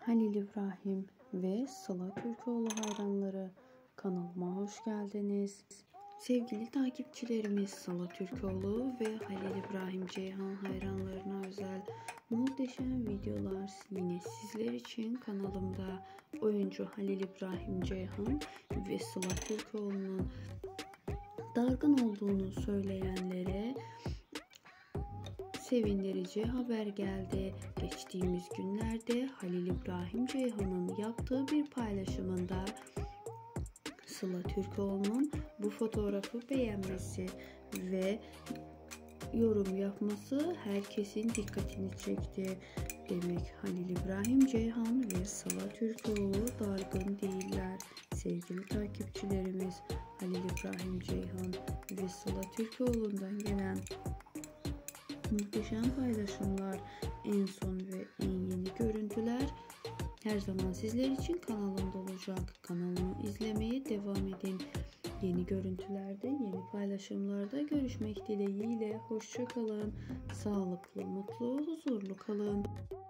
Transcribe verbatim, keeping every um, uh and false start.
Halil İbrahim ve Sıla Türkoğlu hayranları, kanalıma hoş geldiniz. Sevgili takipçilerimiz, Sıla Türkoğlu ve Halil İbrahim Ceyhan hayranlarına özel muhteşem videolar yine sizler için kanalımda. Oyuncu Halil İbrahim Ceyhan ve Sıla Türkoğlu'nun dargın olduğunu söyleyenlere sevindirici haber geldi. Geçtiğimiz günlerde Halil İbrahim Ceyhan'ın yaptığı bir paylaşımında Sıla Türkoğlu'nun bu fotoğrafı beğenmesi ve yorum yapması herkesin dikkatini çekti. Demek Halil İbrahim Ceyhan ve Sıla Türkoğlu dargın değiller. Sevgili takipçilerimiz, Halil İbrahim Ceyhan ve Sıla Türkoğlu'ndan gelen muhteşem paylaşımlar, en son ve en yeni görüntüler her zaman sizler için kanalımda olacak. Kanalımı izlemeye devam edin. Yeni görüntülerde, yeni paylaşımlarda görüşmek dileğiyle. Hoşça kalın. Sağlıklı, mutlu, huzurlu kalın.